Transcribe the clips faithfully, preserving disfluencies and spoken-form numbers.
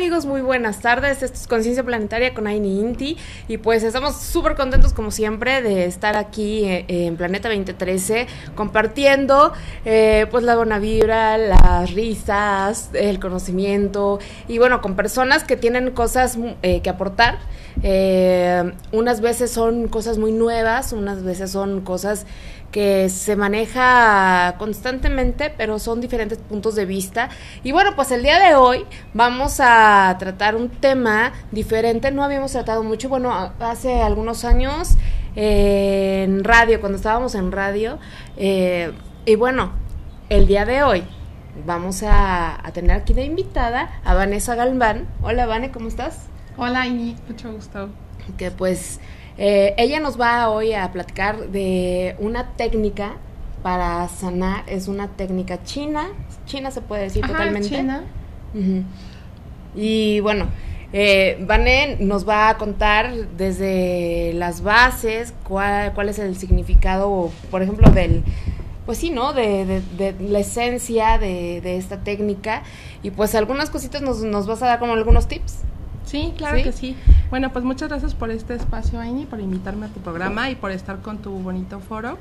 amigos? Muy buenas tardes, esto es Conciencia Planetaria con Aini Inti y pues estamos súper contentos como siempre de estar aquí eh, en Planeta veinte trece compartiendo eh, pues la buena vibra, las risas, el conocimiento y bueno, con personas que tienen cosas eh, que aportar. Eh, unas veces son cosas muy nuevas, unas veces son cosas que se maneja constantemente, pero son diferentes puntos de vista. Y bueno, pues el día de hoy vamos a tratar un tema diferente. No habíamos tratado mucho, bueno, hace algunos años eh, en radio, cuando estábamos en radio. Eh, y bueno, el día de hoy vamos a, a tener aquí de invitada a Vanessa Galván. Hola, Vane, ¿cómo estás? Hola, Ini, mucho gusto. Que pues eh, ella nos va hoy a platicar de una técnica para sanar. Es una técnica china, china se puede decir. Ajá, totalmente. China. Uh-huh. Y bueno, eh, Vane nos va a contar desde las bases cuál, cuál es el significado, por ejemplo, del... Pues sí, ¿no? De, de, de la esencia de, de esta técnica. Y pues algunas cositas nos, nos vas a dar como algunos tips. Sí, claro, ¿sí? Que sí. Bueno, pues muchas gracias por este espacio, Aini, por invitarme a tu programa y por estar con tu bonito foro.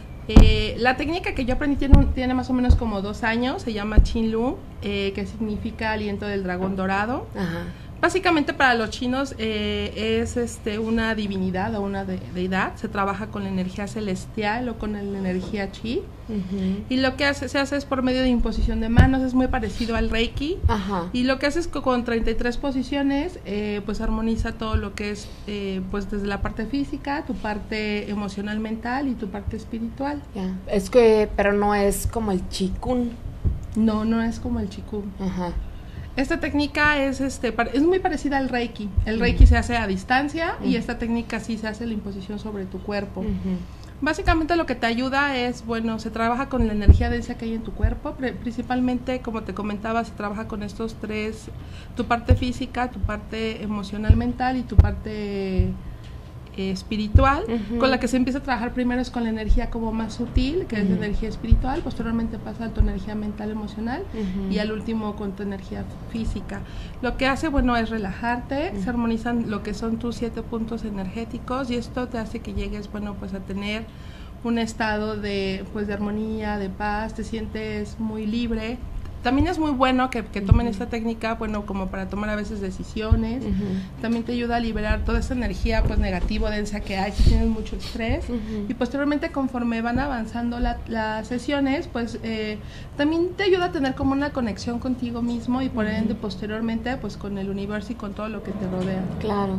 Eh, la técnica que yo aprendí tiene, un, tiene más o menos como dos años, se llama Qinlu, eh, que significa aliento del dragón dorado. Ajá. Básicamente para los chinos eh, es este, una divinidad o una de, deidad, se trabaja con la energía celestial o con la energía chi. Uh-huh. Y lo que hace, se hace es por medio de imposición de manos, es muy parecido al Reiki. Ajá. Y lo que hace es que con treinta y tres posiciones eh, pues armoniza todo lo que es eh, pues desde la parte física, tu parte emocional mental y tu parte espiritual. Yeah. Es que, pero no es como el Qigong. No, no es como el Qigong. Ajá. Esta técnica es este es muy parecida al Reiki. El Reiki uh-huh. se hace a distancia uh-huh. y esta técnica sí se hace la imposición sobre tu cuerpo. Uh-huh. Básicamente lo que te ayuda es, bueno, se trabaja con la energía densa que hay en tu cuerpo, principalmente, como te comentaba, se trabaja con estos tres, tu parte física, tu parte emocional mental y tu parte eh, espiritual, uh-huh. con la que se empieza a trabajar primero es con la energía como más sutil, que uh-huh. es la energía espiritual, posteriormente pasa a tu energía mental emocional uh-huh. y al último con tu energía física. Lo que hace, bueno, es relajarte, uh-huh. se armonizan lo que son tus siete puntos energéticos y esto te hace que llegues, bueno, pues a tener un estado de, pues, de armonía, de paz, te sientes muy libre. También es muy bueno que, que tomen uh-huh. esta técnica, bueno, como para tomar a veces decisiones. Uh-huh. También te ayuda a liberar toda esa energía, pues, negativa, densa que hay si tienes mucho estrés. Uh-huh. Y posteriormente, conforme van avanzando la, las sesiones, pues, eh, también te ayuda a tener como una conexión contigo mismo y por uh-huh. ende, posteriormente, pues, con el universo y con todo lo que te rodea. Claro.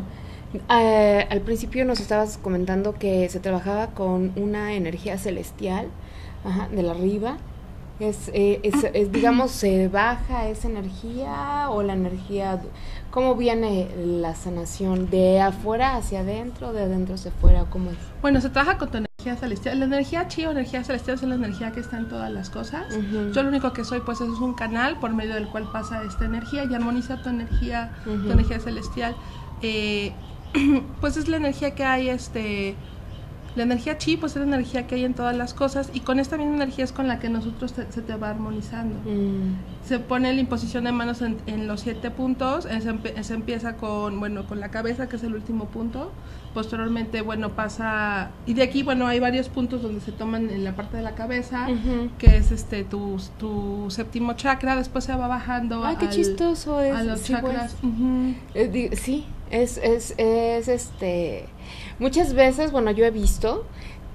Eh, al principio nos estabas comentando que se trabajaba con una energía celestial, ajá, de la arriba. Es, eh, es, es, digamos, ¿se baja esa energía o la energía? ¿Cómo viene la sanación? ¿De afuera hacia adentro, de adentro hacia afuera? ¿Cómo es? Bueno, se trabaja con tu energía celestial. La energía chi o energía celestial es la energía que está en todas las cosas. Uh-huh. Yo lo único que soy, pues, es un canal por medio del cual pasa esta energía y armoniza tu energía, uh-huh. tu energía celestial. Eh, pues es la energía que hay, este... La energía chi, pues es la energía que hay en todas las cosas y con esta misma energía es con la que nosotros te, se te va armonizando. Mm. Se pone la imposición de manos en, en los siete puntos, se, se empieza con, bueno, con la cabeza, que es el último punto, posteriormente, bueno, pasa, y de aquí, bueno, hay varios puntos donde se toman en la parte de la cabeza, uh-huh. que es este tu, tu séptimo chakra, después se va bajando. Ay, qué al, chistoso es. A los sí, chakras. Pues. Uh-huh. eh, sí, es, es, es este... Muchas veces, bueno, yo he visto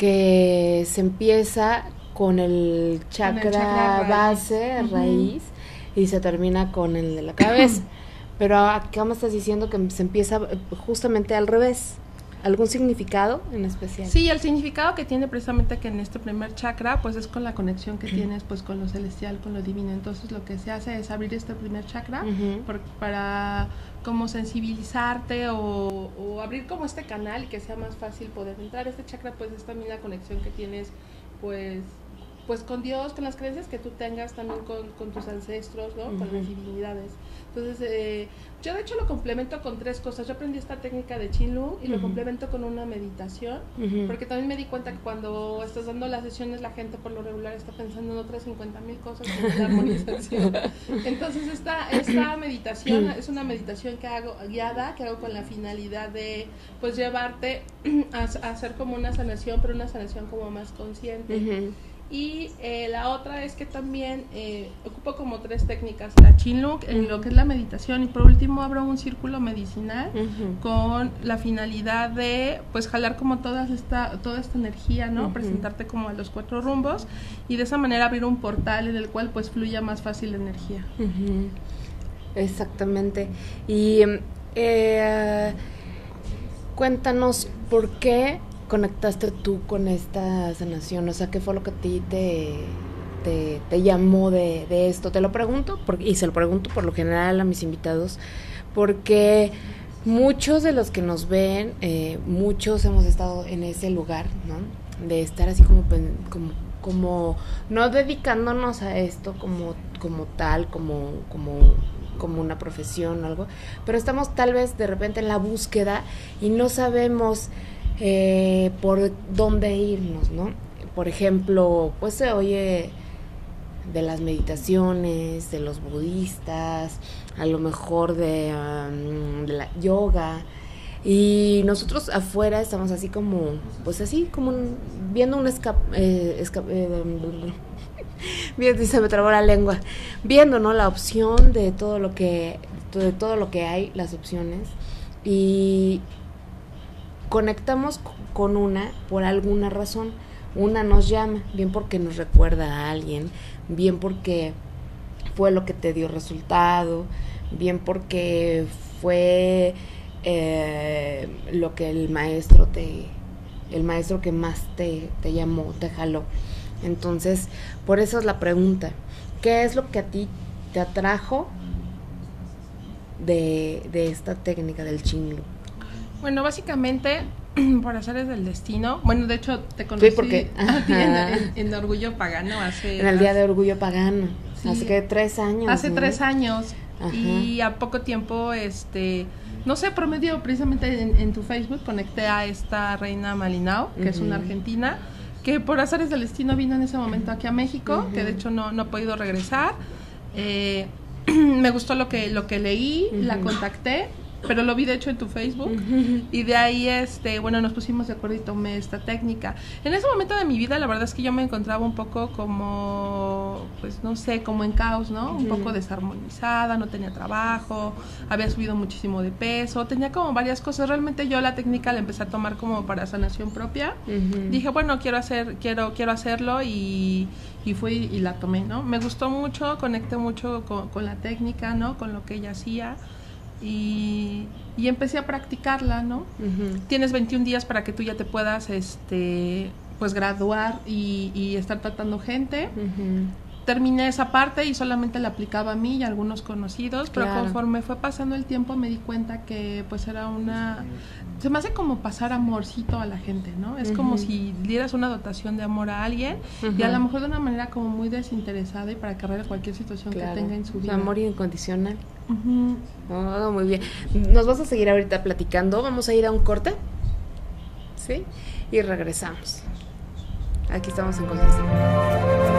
que se empieza con el chakra, con el chakra base, raíz, uh-huh. raíz, y se termina con el de la cabeza. Pero acá me estás diciendo que se empieza justamente al revés. ¿Algún significado en especial? Sí, el significado que tiene precisamente que en este primer chakra, pues es con la conexión que uh-huh. tienes pues con lo celestial, con lo divino. Entonces lo que se hace es abrir este primer chakra uh-huh. por, para como sensibilizarte o, o abrir como este canal y que sea más fácil poder entrar. Este chakra pues es también la conexión que tienes pues pues con Dios, con las creencias que tú tengas, también con, con tus ancestros, ¿no? Uh-huh. Con las divinidades. Entonces, eh, yo de hecho lo complemento con tres cosas. Yo aprendí esta técnica de Qigong y uh-huh. lo complemento con una meditación, uh-huh. porque también me di cuenta que cuando estás dando las sesiones, la gente por lo regular está pensando en otras cincuenta mil cosas en la armonización. Entonces, esta, esta meditación es una meditación que hago guiada, que hago con la finalidad de, pues, llevarte a, a hacer como una sanación, pero una sanación como más consciente. Uh-huh. Y eh, la otra es que también eh, ocupo como tres técnicas, la Qigong, en lo que es la meditación, y por último abro un círculo medicinal uh-huh. con la finalidad de, pues, jalar como toda esta, toda esta energía, ¿no? Uh-huh. Presentarte como a los cuatro rumbos y de esa manera abrir un portal en el cual pues fluya más fácil la energía. Uh-huh. Exactamente. Y eh, cuéntanos por qué conectaste tú con esta sanación, o sea, ¿qué fue lo que a ti te, te, te llamó de, de esto? Te lo pregunto, porque, y se lo pregunto por lo general a mis invitados, porque muchos de los que nos ven, eh, muchos hemos estado en ese lugar, ¿no? De estar así como, como, como no dedicándonos a esto como, como tal, como, como, como una profesión o algo, pero estamos tal vez de repente en la búsqueda y no sabemos Eh, por dónde irnos, ¿no? Por ejemplo, pues se oye de las meditaciones, de los budistas, a lo mejor de, um, de la yoga, y nosotros afuera estamos así como, pues así como un, viendo un escape, eh, escape eh, bien, se me trabó la lengua, viendo, ¿no? La opción de todo lo que, de todo lo que hay, las opciones, y conectamos con una por alguna razón. Una nos llama, bien porque nos recuerda a alguien, bien porque fue lo que te dio resultado, bien porque fue eh, lo que el maestro te, el maestro que más te, te llamó, te jaló. Entonces, por eso es la pregunta, ¿qué es lo que a ti te atrajo de, de esta técnica del Qigong? Bueno, básicamente, por azares del destino, bueno, de hecho, te conocí sí, porque, en, en, en Orgullo Pagano hace... En el Día de Orgullo Pagano, sí, hace que tres años. Hace ¿no? tres años, ajá. Y a poco tiempo, este, no sé, promedio, precisamente en, en tu Facebook, conecté a esta Reina Malinao, que uh-huh. es una argentina, que por azares del destino vino en ese momento aquí a México, uh-huh. que de hecho no, no ha podido regresar. Eh, me gustó lo que, lo que leí, uh-huh. la contacté, pero lo vi de hecho en tu Facebook uh-huh. y de ahí este bueno nos pusimos de acuerdo y tomé esta técnica. En ese momento de mi vida la verdad es que yo me encontraba un poco como, pues no sé, como en caos, ¿no? Uh-huh. Un poco desarmonizada, no tenía trabajo, había subido muchísimo de peso, tenía como varias cosas. Realmente yo la técnica la empecé a tomar como para sanación propia. Uh-huh. Dije, bueno, quiero hacer quiero quiero hacerlo y y fui y la tomé, ¿no? Me gustó mucho, conecté mucho con, con la técnica, ¿no? Con lo que ella hacía. Y, y empecé a practicarla, ¿no? Uh-huh. Tienes veintiún días para que tú ya te puedas, este, pues graduar y, y estar tratando gente. Uh-huh. Terminé esa parte y solamente la aplicaba a mí y a algunos conocidos, claro. Pero conforme fue pasando el tiempo me di cuenta que pues era una... Se me hace como pasar amorcito a la gente, ¿no? Es uh-huh. como si dieras una dotación de amor a alguien uh-huh. y a lo mejor de una manera como muy desinteresada y para que arregle cualquier situación claro. que tenga en su vida. Amor incondicional. Uh-huh. Oh, muy bien. Nos vas a seguir ahorita platicando. Vamos a ir a un corte. ¿Sí? Y regresamos. Aquí estamos en Conciencia.